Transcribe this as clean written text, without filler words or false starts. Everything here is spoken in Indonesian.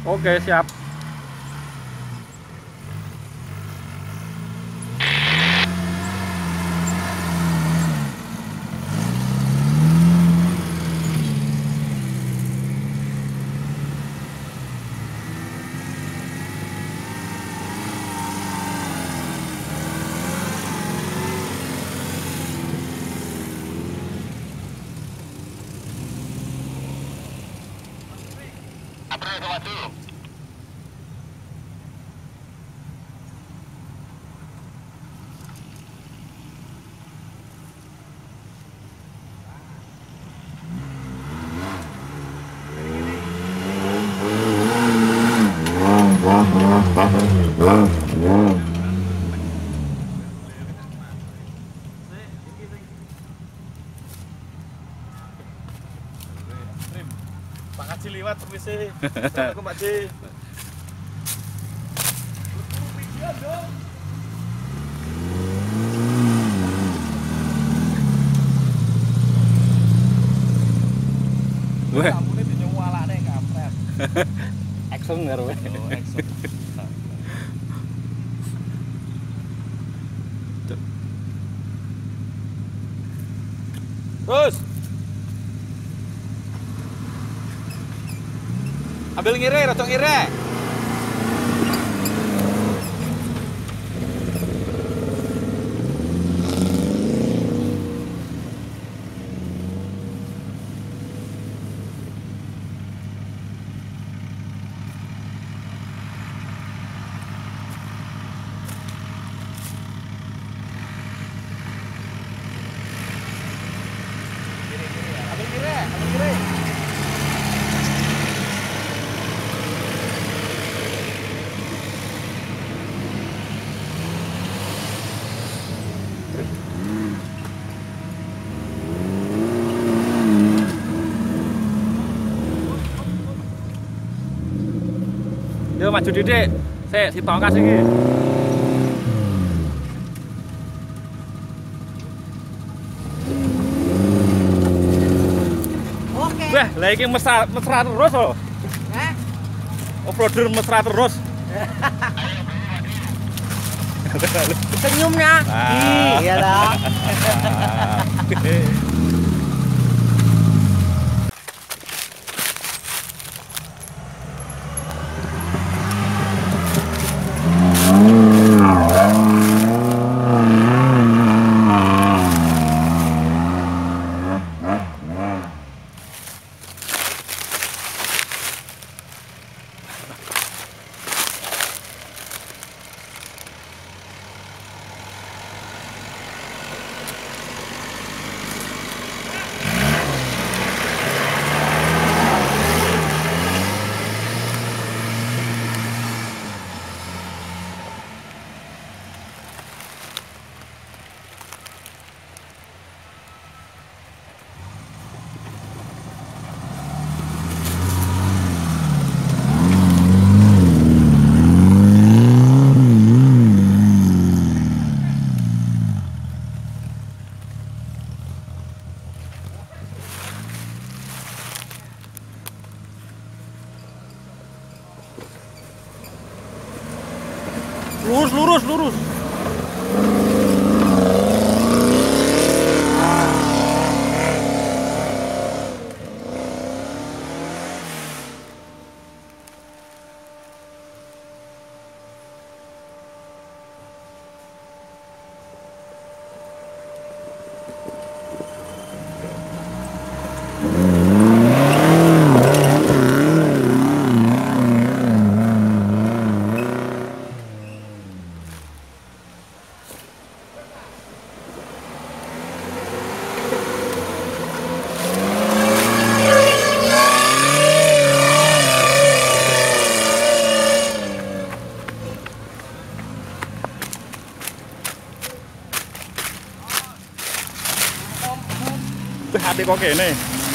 Oke, siap. Pak Haji liwat permisi. Assalamualaikum Pak Haji. Weh, Kamu ini nyuwalane kampret. action karo. Oh, ekso. Terus. Ambil ngire, rada ngire. Ambil ngire, ambil ngire. Yo maju didik. Sik, si tongkas iki. Oke. Wah, lah iki mesra terus lho. Hah? Offroader mesra terus. Senyumnya. Ah. Iya dong. Lurus. Hati kok kene.